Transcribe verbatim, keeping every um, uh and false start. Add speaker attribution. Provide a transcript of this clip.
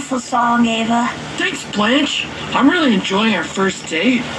Speaker 1: beautiful song, Ava.
Speaker 2: Thanks, Blanche. I'm really enjoying our first date.